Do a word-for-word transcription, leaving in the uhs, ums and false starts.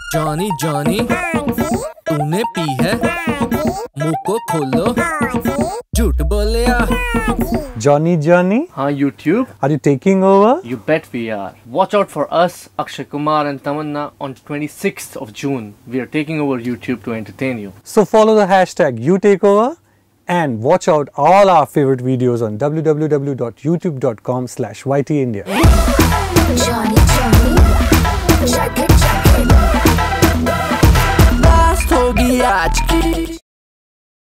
Johnny Johnny तूने P है, मुंह को खोलो, झूठ बोले या Johnny Johnny, Huh, YouTube? are you taking over? You bet we are. Watch out for us, Akshay Kumar and Tamanna on twenty-sixth of June. We are taking over YouTube to entertain you. So follow the hashtag YouTakeOver and watch out all our favorite videos on w w w dot youtube dot com slash y t india. Johnny Johnny, check it, check it. Last hogi aaj ki.